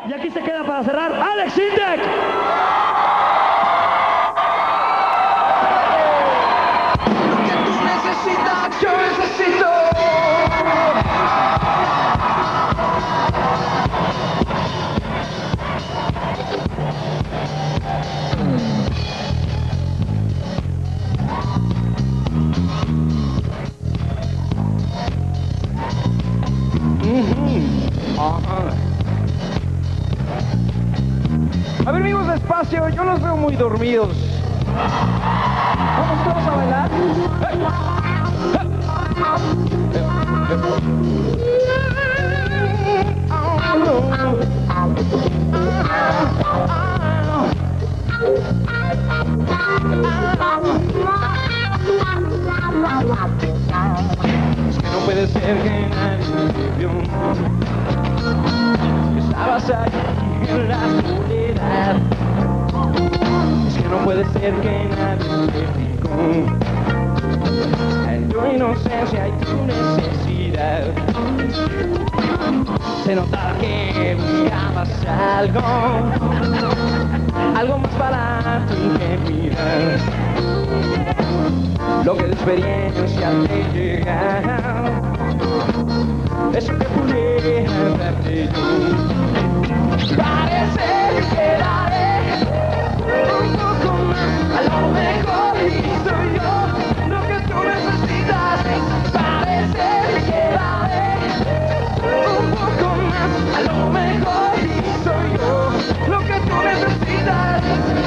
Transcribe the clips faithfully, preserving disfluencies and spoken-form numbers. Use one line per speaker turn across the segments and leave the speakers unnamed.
Y aquí se queda para cerrar Alex Intec.
Lo que tú necesitas, yo necesito.
A ver, amigos, despacio, yo los veo muy dormidos. ¿Vamos todos a bailar? Es que no puede ser que nadie te vio. Estabas allí en la soledad. Es que no puede ser que nadie te fijó en tu inocencia y tu necesidad. Se notaba que buscabas algo, algo más para ti que mirar. Lo que de experiencia te llega, eso que pudiera darte yo. Parece que daré un poco más, a lo mejor y soy yo lo que tú necesitas. Parece que daré un poco más, a lo mejor y soy yo lo que tú necesitas.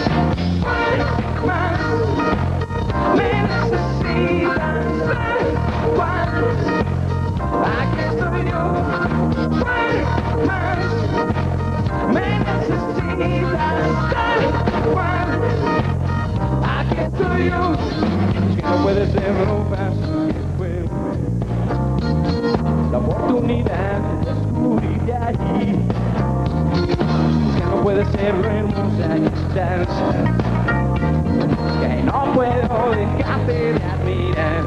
Más, me necesitas, cuando aquí estoy yo. Más, me necesitas, cuando aquí estoy yo. Es que no puede ser lo fácil que fue la oportunidad de descubrirte allí. Es que no puede ser lo hermosa que estás, que no puedo dejarte de admirar.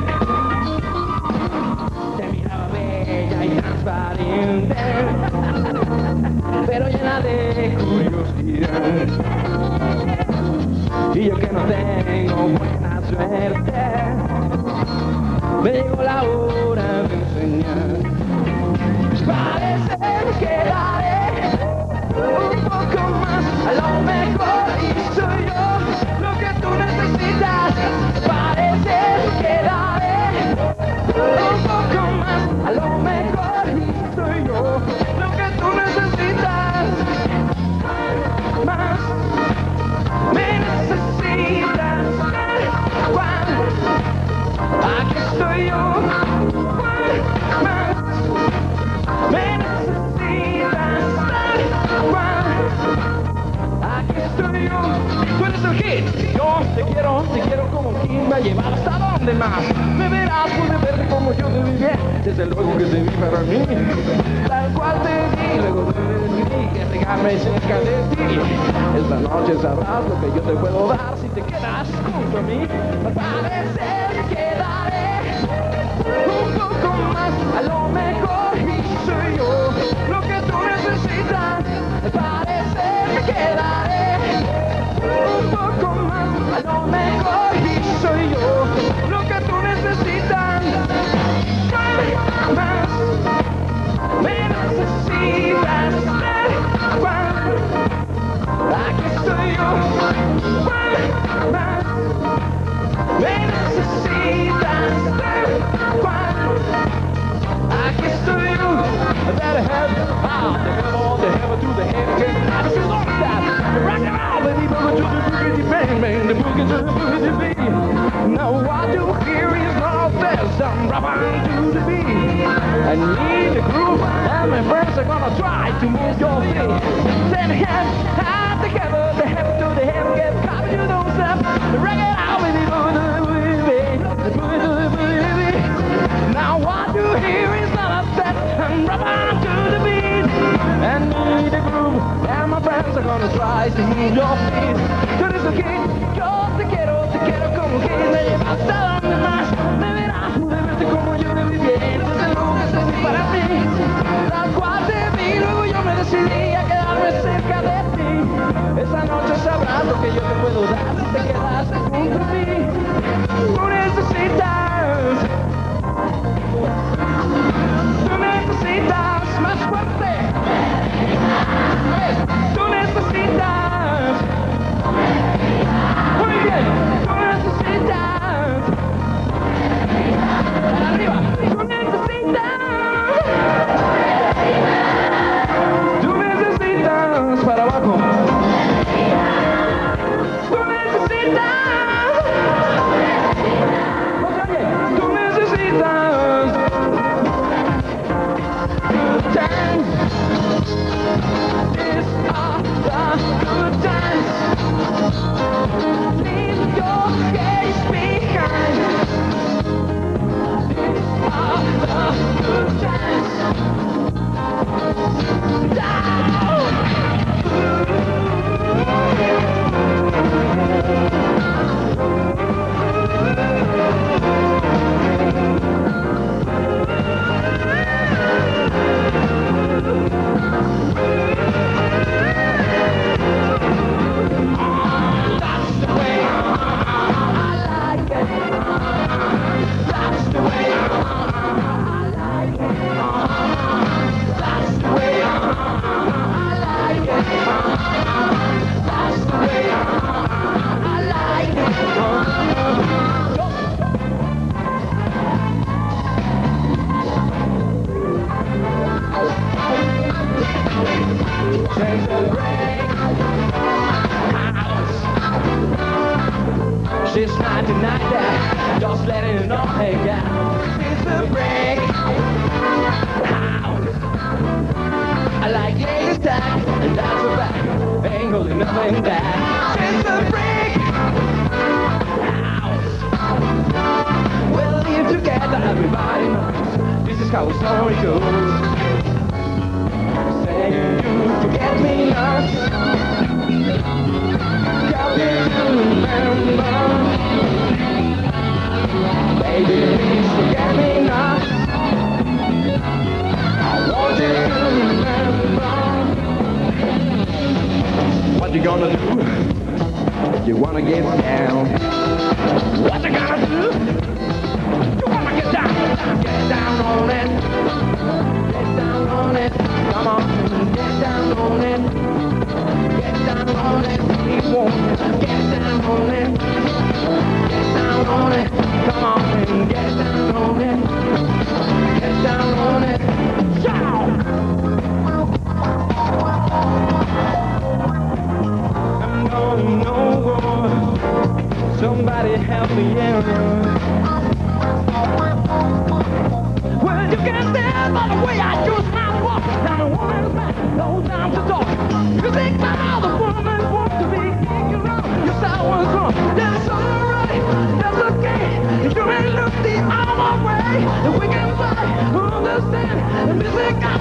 Te miraba bella y transparente, pero llena de curiosidad. Y yo que no tengo buena suerte, me llegó la hora de enseñar. Parece que daré un poco más, a lo mejor y soy yo lo que tú necesitas. Parece que daré un poco más, a lo mejor y soy yo lo que tú necesitas. Más, me necesitas, cuando aquí estoy yo. Más, me necesitas, cuando aquí estoy yo. Tú eres el hit, yo te quiero, te quiero como quien me ha llevado hasta donde más. Me verás, puedes verte como yo te vi bien, desde luego que te vi para mí, tal cual te vi, luego te decidí que regarme cerca de ti. Esta noche sabrás lo que yo te puedo dar si te quedas junto a mí. Parece que daré un poco más, a lo mejor y soy yo lo que tú necesitas. Parece que daré un poco más, a lo mejor y soy yo lo que tú necesitas. Más, me necesitas, cuando aquí estoy yo. Más, me necesitas, cuando aquí estoy yo. Better have the power, the devil, the heaven to the head, get out of the Lord that rock and roll, baby, boogie to the boogie, bang, bang, the boogie to the boogie beat. Now what you hear is not that some rhyme to the beat. I need the groove, and my friends are gonna try to move your feet. Send hands out together, the head to the head, get caught, you don't stop. The reggae out, baby, boogie to the boogie beat, the boogie to the boogie beat. Now what you hear is not a set, and rhyme to the beat. And need the groove, and my friends are gonna try to move your feet. Tú eres el kid, yo te quiero, te quiero como que me llevas hasta donde más. Me verás, pude verte como yo te vi bien, desde luego que te vi para mí. Tal cual te vi, luego yo me decidí a quedarme Since the break house. She's nineteen ninety, just letting it all hang out. Since the break house. I like ladies tack, and that's a fact. Ain't holding nothing back. Since the break house. We'll live together, everybody knows. This is how the story goes. Saying you forget me not. Got me to remember. Baby, please forget me not. I want you to remember. What you gonna do? You wanna get down? What you gonna do? You wanna get down? Get down on it. Get down on it. Come on, get down on it. Get down on it. He won't. Get down on it. Get down on it. Come on and get down on it. Get down on it. Shout! I'm going nowhere. Somebody help me out. Well, you can tell by the way I use my walk. I'm a woman's man, no time to talk. You think my other woman wants to be kicking around. You said I was wrong. That's alright. That's okay. You ain't look the other way. We can fight, understand. The music I